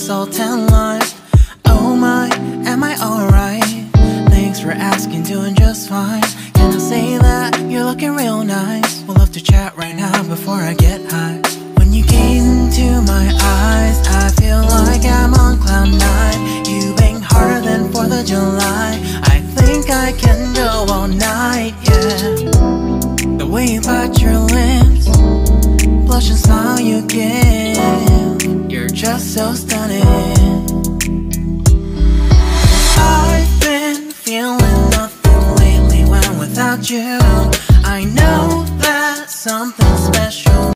so tan lines. Oh my, am I alright? Thanks for asking, doing just fine. Can I say that you're looking real nice? We'll love to chat right now before I get high. When you gaze into my eyes, I feel like I'm on cloud nine. You bang harder than 4th of July. I think I can go all night, yeah. The way you bite your lips, blush and smile you give, you're just so stunning. I've been feeling nothing lately when without you. I